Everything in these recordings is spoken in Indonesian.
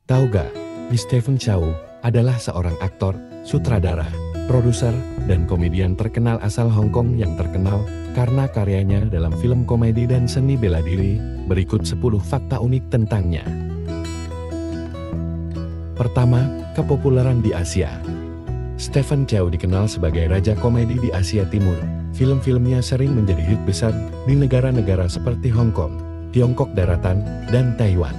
Tahu gak, Stephen Chow adalah seorang aktor, sutradara, produser, dan komedian terkenal asal Hong Kong yang terkenal karena karyanya dalam film komedi dan seni bela diri. Berikut 10 fakta unik tentangnya. Pertama, kepopuleran di Asia. Stephen Chow dikenal sebagai raja komedi di Asia Timur. Film-filmnya sering menjadi hit besar di negara-negara seperti Hong Kong, Tiongkok Daratan, dan Taiwan.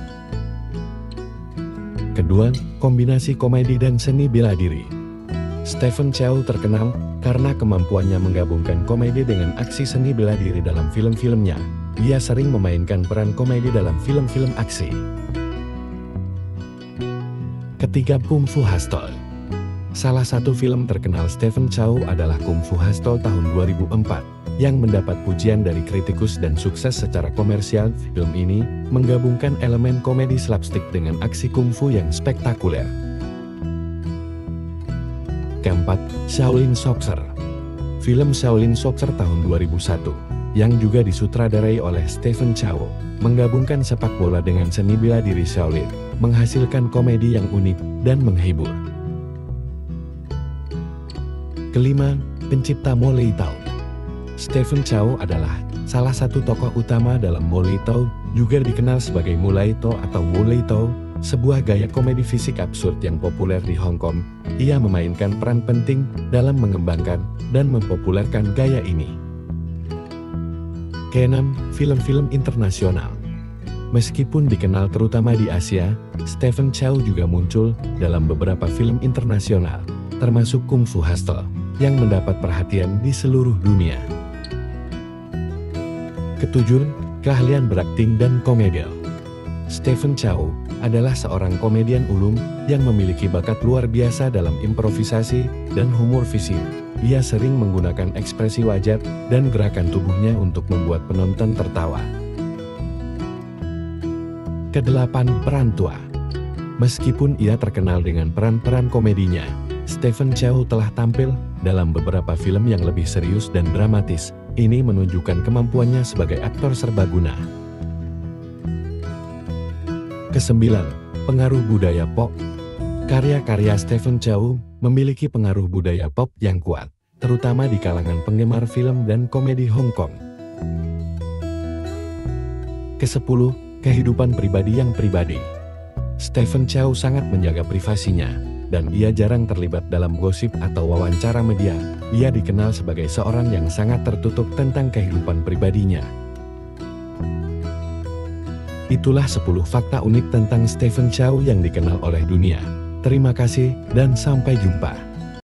Kedua, kombinasi komedi dan seni bela diri. Stephen Chow terkenal karena kemampuannya menggabungkan komedi dengan aksi seni bela diri dalam film-filmnya. Ia sering memainkan peran komedi dalam film-film aksi. Ketiga, Kung Fu Hustle. Salah satu film terkenal Stephen Chow adalah Kung Fu Hustle tahun 2004, yang mendapat pujian dari kritikus dan sukses secara komersial. Film ini menggabungkan elemen komedi slapstick dengan aksi kungfu yang spektakuler. Keempat, Shaolin Soccer. Film Shaolin Soccer tahun 2001, yang juga disutradarai oleh Stephen Chow, menggabungkan sepak bola dengan seni bela diri Shaolin, menghasilkan komedi yang unik dan menghibur. Kelima, pencipta Mo Lei Tao. Stephen Chow adalah salah satu tokoh utama dalam Mo Lei Tao, juga dikenal sebagai Mo Lei Tao atau Wu Lei Tao, sebuah gaya komedi fisik absurd yang populer di Hong Kong. Ia memainkan peran penting dalam mengembangkan dan mempopulerkan gaya ini. Keenam, film-film internasional. Meskipun dikenal terutama di Asia, Stephen Chow juga muncul dalam beberapa film internasional, termasuk Kung Fu Hustle, yang mendapat perhatian di seluruh dunia. Ketujuh, keahlian berakting dan komedi. Stephen Chow adalah seorang komedian ulung yang memiliki bakat luar biasa dalam improvisasi dan humor fisik. Ia sering menggunakan ekspresi wajah dan gerakan tubuhnya untuk membuat penonton tertawa. Kedelapan, peran tua. Meskipun ia terkenal dengan peran-peran komedinya, Stephen Chow telah tampil dalam beberapa film yang lebih serius dan dramatis. Ini menunjukkan kemampuannya sebagai aktor serbaguna. Kesembilan, pengaruh budaya pop. Karya-karya Stephen Chow memiliki pengaruh budaya pop yang kuat, terutama di kalangan penggemar film dan komedi Hong Kong. Kesepuluh, kehidupan pribadi yang pribadi. Stephen Chow sangat menjaga privasinya, dan ia jarang terlibat dalam gosip atau wawancara media. Ia dikenal sebagai seorang yang sangat tertutup tentang kehidupan pribadinya. Itulah 10 fakta unik tentang Stephen Chow yang dikenal oleh dunia. Terima kasih dan sampai jumpa.